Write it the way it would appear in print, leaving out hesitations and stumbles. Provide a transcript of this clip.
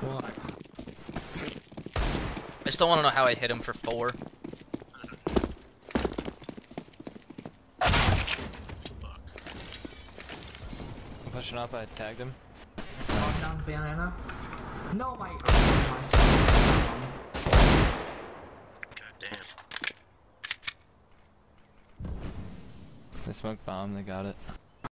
What? I just don't want to know how I hit him for 4. Fuck. I'm pushing up, I tagged him. Knock down banana. No, my. God damn. They smoked bomb, they got it.